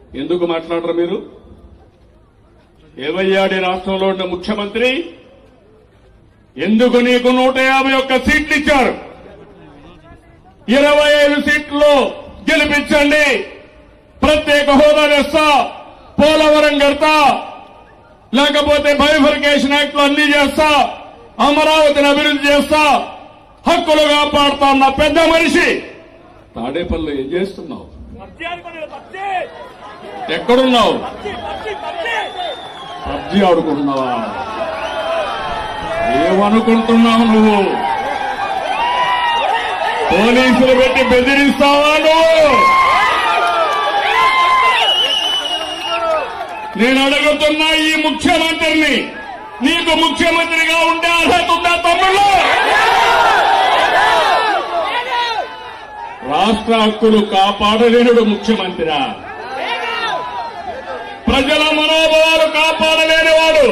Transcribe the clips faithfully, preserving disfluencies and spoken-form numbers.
ఎందుకు మాట్లాడరు మీరు? ఏవయ్యాడి రాష్ట్రంలో ఉన్న ముఖ్యమంత్రి ఎందుకు నీకు నూట యాభై ఒక్క సీట్లు ఇచ్చారు? ఇరవై ఐదు సీట్లు గెలిపించండి, ప్రత్యేక హోదా తెస్తా, పోలవరం కడతా, లేకపోతే బైఫర్కేషన్ యాక్ట్ లో అన్ని చేస్తా, అమరావతిని అభివృద్ధి చేస్తా, హక్కులు కాపాడుతా అన్న పెద్ద మనిషి తాడేపల్లిలో ఏం చేస్తున్నావు? ఎక్కడున్నావు? పబ్జీ ఆడుకుంటున్నావా? ఏమనుకుంటున్నావు నువ్వు? పోలీసులు పెట్టి బెదిరిస్తావా నువ్వు? నేను అడుగుతున్నా ఈ ముఖ్యమంత్రిని, నీకు ముఖ్యమంత్రిగా ఉండే అర్హత ఉందా తమ్ముళ్ళు? రాష్ట్ర హక్కులు కాపాడలేనుడు ముఖ్యమంత్రిరా? ప్రజల మనోభావాలు కాపాడలేనివాడు,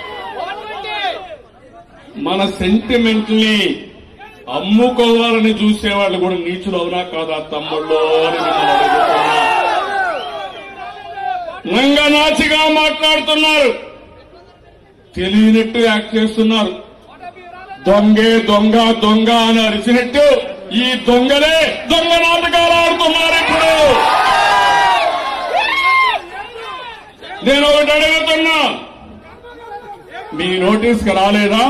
మన సెంటిమెంట్ ని అమ్ముకోవాలని చూసేవాళ్ళు కూడా నీచులు అవునా కాదా తమ్ముళ్ళు అని మిమ్మల్ని అడుగుతున్నా. నంగనాచిగా మాట్లాడుతున్నారు, తెలియనట్టు యాక్ట్ చేస్తున్నారు. దొంగే దొంగ దొంగ అని అరిచినట్టు ఈ దొంగలే దొంగ నాటకాలు ఆడుతున్నారు. ఇప్పుడు నేను ఒకటి అడుగుతున్నా, మీ నోటీస్కి రాలేదా?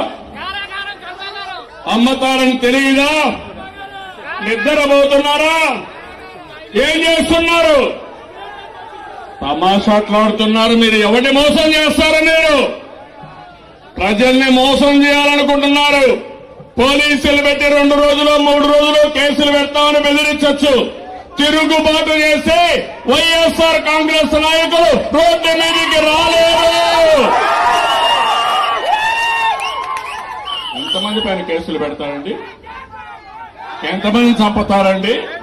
అమ్మతారని తెలియదా? నిద్రపోతున్నారా? ఏం చేస్తున్నారు? తమాషాట్లాడుతున్నారు. మీరు ఎవరిని మోసం చేస్తారో, మీరు ప్రజల్ని మోసం చేయాలనుకుంటున్నారు. పోలీసులు పెట్టి రెండు రోజులు మూడు రోజులు కేసులు పెడతామని బెదిరించొచ్చు. తిరుగుబాటు చేసి వైఎస్ఆర్ కాంగ్రెస్ నాయకులు రోడ్డు మీదకి రాలేరు. ఎంతమంది పైన కేసులు పెడతారండి? ఎంతమంది చంపుతారండి?